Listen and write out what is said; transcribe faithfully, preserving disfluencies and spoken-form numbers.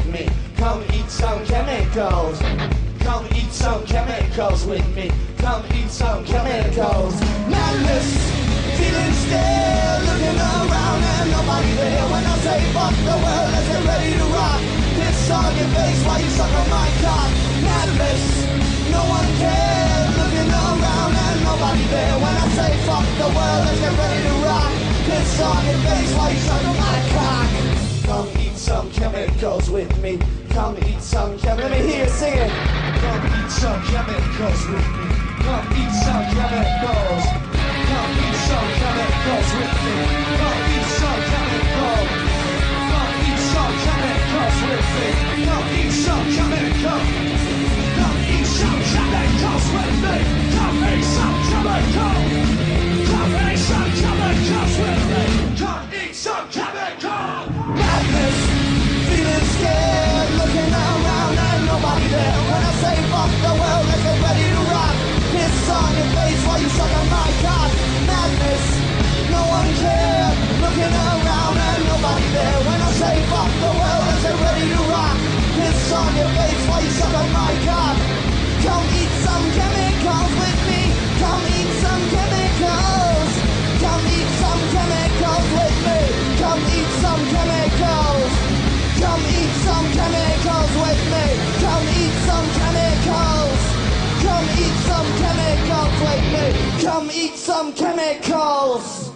with me. Come eat some chemicals. Come eat some chemicals with me. Come eat some chemicals. Madness, feeling scared, looking around and nobody there. When I say fuck the world, let's get ready to rock. Piss on your face while you suck on my cock. Madness, no one cares, looking around and nobody there. When I say fuck the world, let's get ready to rock. Piss on your face while you suck on my cock. Come eat some chemicals with me. Come eat some chemicals. Let me hear you sing it. Come eat some chemicals with me. Come eat some chemicals. Come eat some chemicals with me. Come eat some chemicals. Come eat some chemicals with me. Come eat some chemicals. Come eat some chemicals with me. Come eat some chemicals. Come eat some chemicals with me. Come eat some chemicals. Madness, feeling scared, looking around and nobody there. When I say fuck the world, let's get ready to rock. Piss on your face while you suck on my cock. Madness, no one cares, looking around and nobody there. When I say fuck the world, let's get ready to rock. Piss on your face while you suck on my cock. Come eat some chemicals with me. Come eat some chemicals. Come eat some chemicals with me. Come eat some chemicals. Come eat some chemicals with me. Come eat some chemicals. Come eat some chemicals with me. Come eat some chemicals.